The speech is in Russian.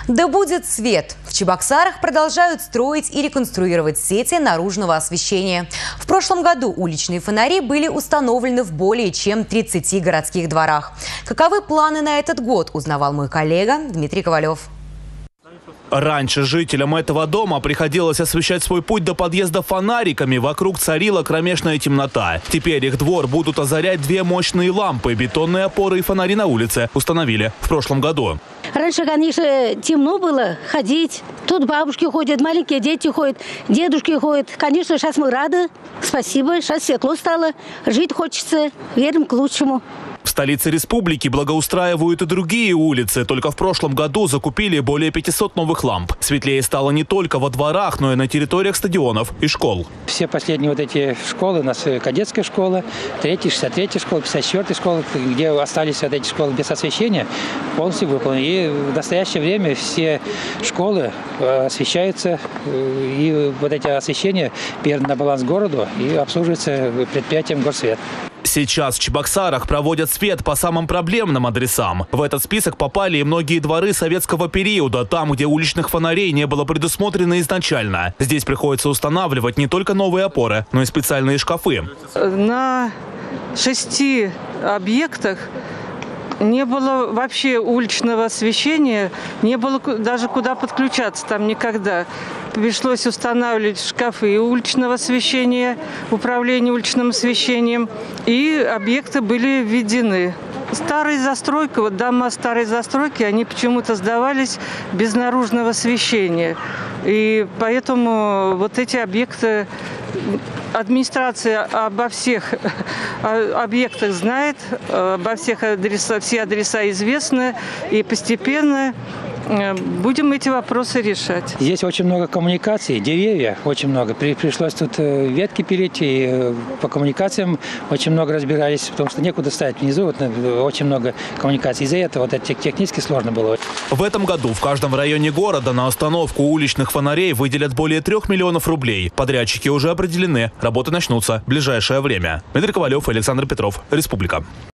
Да будет свет! В Чебоксарах продолжают строить и реконструировать сети наружного освещения. В прошлом году уличные фонари были установлены в более чем 30 городских дворах. Каковы планы на этот год, узнавал мой коллега Дмитрий Ковалев. Раньше жителям этого дома приходилось освещать свой путь до подъезда фонариками. Вокруг царила кромешная темнота. Теперь их двор будут озарять две мощные лампы. Бетонные опоры и фонари на улице установили в прошлом году. Раньше, конечно, темно было ходить. Тут бабушки ходят, маленькие дети ходят, дедушки ходят. Конечно, сейчас мы рады. Спасибо. Сейчас светло стало. Жить хочется. Верим к лучшему. В столице республики благоустраивают и другие улицы. Только в прошлом году закупили более 500 новых ламп. Светлее стало не только во дворах, но и на территориях стадионов и школ. Все последние вот эти школы, у нас кадетская школа, 3-я, 63-я школа, 54-я школа, где остались вот эти школы без освещения, полностью выполнены. И в настоящее время все школы освещаются, и вот эти освещения переданы на баланс городу и обслуживаются предприятием «Горсвет». Сейчас в Чебоксарах проводят свет по самым проблемным адресам. В этот список попали и многие дворы советского периода, там, где уличных фонарей не было предусмотрено изначально. Здесь приходится устанавливать не только новые опоры, но и специальные шкафы. На 6 объектах не было вообще уличного освещения, не было даже куда подключаться там никогда. Пришлось устанавливать шкафы уличного освещения, управление уличным освещением, и объекты были введены. Старая застройка, вот дома старой застройки, они почему-то сдавались без наружного освещения. И поэтому вот эти объекты, администрация обо всех объектах знает, обо всех адресах, все адреса известны, и постепенно будем эти вопросы решать. Здесь очень много коммуникаций, деревья очень много. Пришлось тут ветки пилить, и по коммуникациям очень много разбирались, потому что некуда ставить внизу, вот, очень много коммуникаций. Из-за этого вот это технически сложно было. В этом году в каждом районе города на установку уличных фонарей выделят более 3 миллионов рублей. Подрядчики уже определены, работы начнутся в ближайшее время. Дмитрий Ковалев, Александр Петров, Республика.